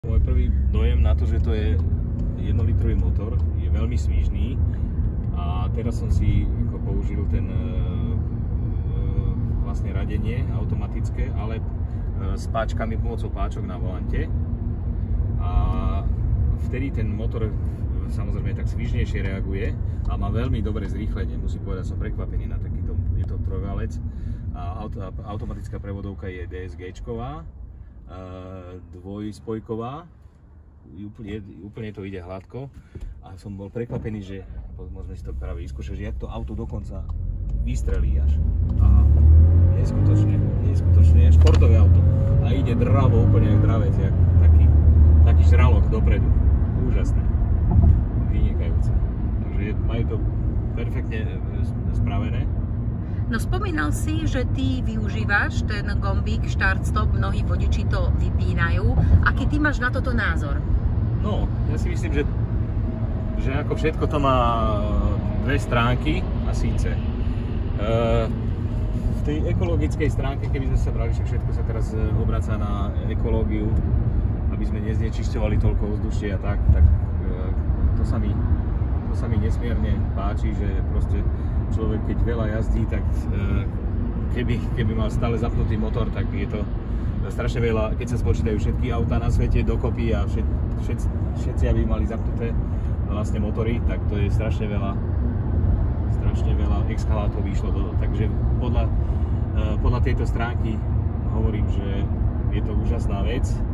Môj prvý dojem na to, že to je 1-litrový motor, je veľmi svižný a teraz som si použil ten vlastne radenie automatické, ale s páčkami, pomocou páčok na volante, a vtedy ten motor samozrejme tak svižnejšie reaguje a má veľmi dobré zrýchlenie. Musím povedať, som prekvapený na takýto, je to trojvalec a automatická prevodovka je DSG-čková, dvojspojková, úplne to ide hladko a som bol prekvapený, že môžeme si to práve vyskúšať, že jak to auto dokonca vystrelí až. A neskutočne, je športové auto a ide dravo, úplne jak dravec, jak taký žralok dopredu. Úžasné, vynikajúce. Takže majú to perfektne spravené. No spomínal si, že ty využívaš ten gombík start-stop, mnohí vodiči to vypínajú. Aký ty máš na toto názor? No, ja si myslím, že ako všetko to má dve stránky, a síce v tej ekologickej stránke, keby sme sa brali, že všetko sa teraz obraca na ekológiu, aby sme neznečisťovali toľko ovzdušia, tak to sa mi nesmierne páči, že proste človek, keď veľa jazdí, tak keby mal stále zapnutý motor, tak je to strašne veľa, keď sa spočítajú všetky autá na svete dokopy a všetci, aby mali zapnuté vlastne motory, tak to je strašne veľa exhalátov vyšlo. Takže podľa tejto stránky hovorím, že je to úžasná vec.